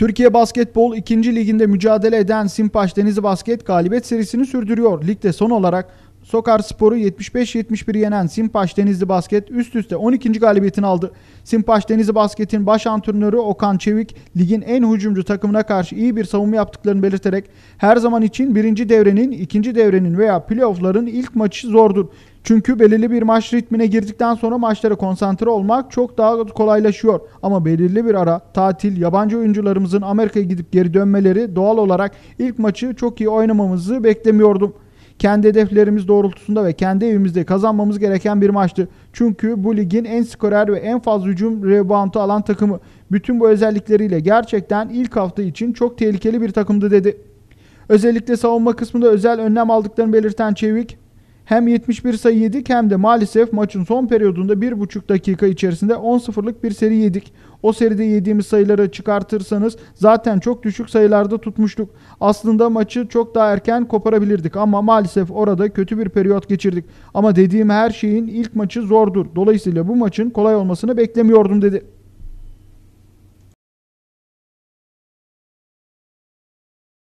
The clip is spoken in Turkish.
Türkiye Basketbol 2. Liginde mücadele eden Simpaş Denizli Basket galibiyet serisini sürdürüyor. Ligde son olarak Sokarspor'u 75-71 yenen Simpaş Denizli Basket üst üste 12. galibiyetini aldı. Simpaş Denizli Basket'in baş antrenörü Okan Çevik, ligin en hücumcu takımına karşı iyi bir savunma yaptıklarını belirterek her zaman için birinci devrenin, ikinci devrenin veya playoff'ların ilk maçı zordur. Çünkü belirli bir maç ritmine girdikten sonra maçlara konsantre olmak çok daha kolaylaşıyor. Ama belirli bir ara, tatil, yabancı oyuncularımızın Amerika'ya gidip geri dönmeleri doğal olarak ilk maçı çok iyi oynamamızı beklemiyordum. Kendi hedeflerimiz doğrultusunda ve kendi evimizde kazanmamız gereken bir maçtı. Çünkü bu ligin en skorer ve en fazla hücum reboundu alan takımı. Bütün bu özellikleriyle gerçekten ilk hafta için çok tehlikeli bir takımdı dedi. Özellikle savunma kısmında özel önlem aldıklarını belirten Çevik, hem 71 sayı yedik hem de maalesef maçın son periyodunda 1,5 dakika içerisinde 10-0'lık bir seri yedik. O seride yediğimiz sayıları çıkartırsanız zaten çok düşük sayılarda tutmuştuk. Aslında maçı çok daha erken koparabilirdik ama maalesef orada kötü bir periyot geçirdik. Ama dediğim her şeyin ilk maçı zordur. Dolayısıyla bu maçın kolay olmasını beklemiyordum dedi.